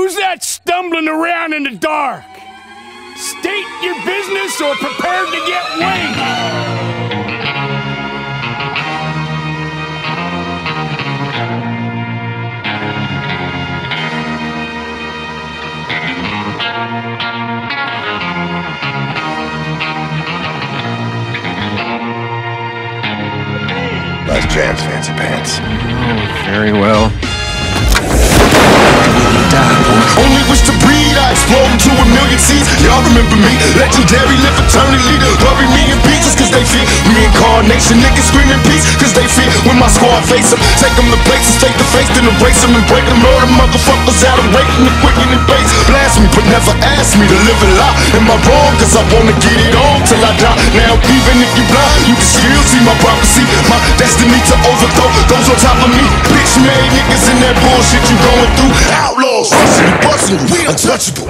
Who's that stumbling around in the dark? State your business or prepare to get winged. Last chance, fancy pants. Oh, very well. Only wish to breed, I explode into a million seeds. Y'all remember me, legendary, live eternally. Bury me in pieces cause they fear reincarnation. Niggas screaming peace cause they fear when my squad face them. Take them to places, take the face, then erase them and break them. All the motherfuckers out of waiting and quicking and base. Blast me, but never ask me to live a lie. Am I wrong? Cause I wanna get it on till I die. Now even if you blind, you can still see my prophecy. My destiny to overthrow those on top of me. Bitch made niggas in that bullshit you going through. Outlaws, rushing you, busting you, we untouchable.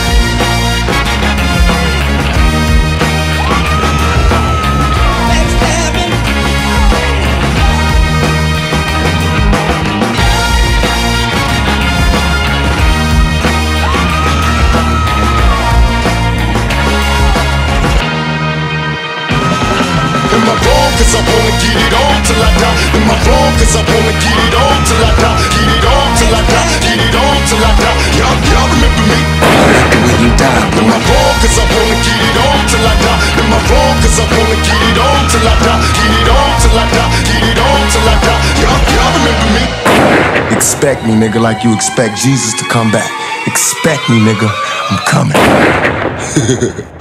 Am I wrong? Cause I wanna get it on till I die. Am I wrong? Cause I wanna get it on till I die. Get it on till I die. Get it on till I die. Y'all remember me? When you die, am I wrong? Cause I wanna get it on till I die. Am I wrong? Cause I wanna get it on till I die. Get it on till I die. Get it on till I die. Y'all remember me? Expect me, nigga, like you expect Jesus to come back. Expect me, nigga. I'm coming.